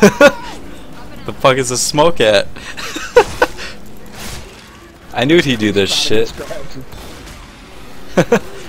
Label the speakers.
Speaker 1: The fuck is the smoke at? I knew he'd do this shit.